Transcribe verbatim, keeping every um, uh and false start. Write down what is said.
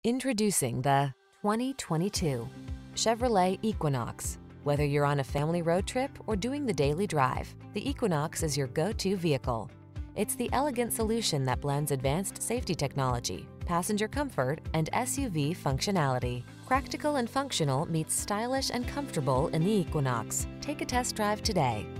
Introducing the twenty twenty-two Chevrolet Equinox. Whether you're on a family road trip or doing the daily drive, the Equinox is your go-to vehicle. It's the elegant solution that blends advanced safety technology, passenger comfort, and S U V functionality. Practical and functional meets stylish and comfortable in the Equinox. Take a test drive today.